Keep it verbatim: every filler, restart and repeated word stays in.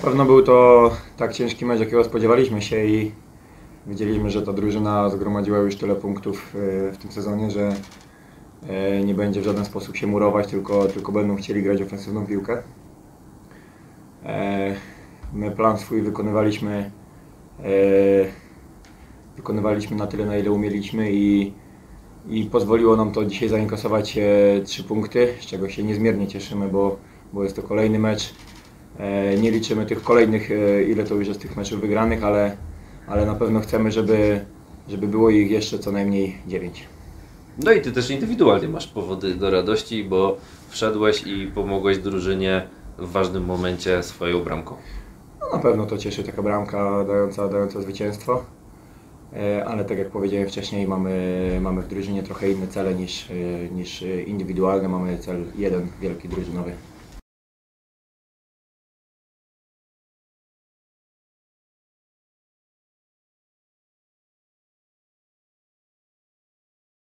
pewno był to tak ciężki mecz, jakiego spodziewaliśmy się i wiedzieliśmy, że ta drużyna zgromadziła już tyle punktów w tym sezonie, że nie będzie w żaden sposób się murować, tylko, tylko będą chcieli grać ofensywną piłkę. My plan swój wykonywaliśmy, wykonywaliśmy na tyle, na ile umieliśmy i, i pozwoliło nam to dzisiaj zainkasować trzy punkty, z czego się niezmiernie cieszymy, bo, bo jest to kolejny mecz. Nie liczymy tych kolejnych, ile to już jest tych meczów wygranych, ale, ale na pewno chcemy, żeby, żeby było ich jeszcze co najmniej dziewięć. No i Ty też indywidualnie masz powody do radości, bo wszedłeś i pomogłeś drużynie w ważnym momencie swoją bramką. No, na pewno to cieszy taka bramka dająca, dająca zwycięstwo, ale tak jak powiedziałem wcześniej, mamy, mamy w drużynie trochę inne cele niż, niż indywidualne, mamy cel jeden wielki drużynowy.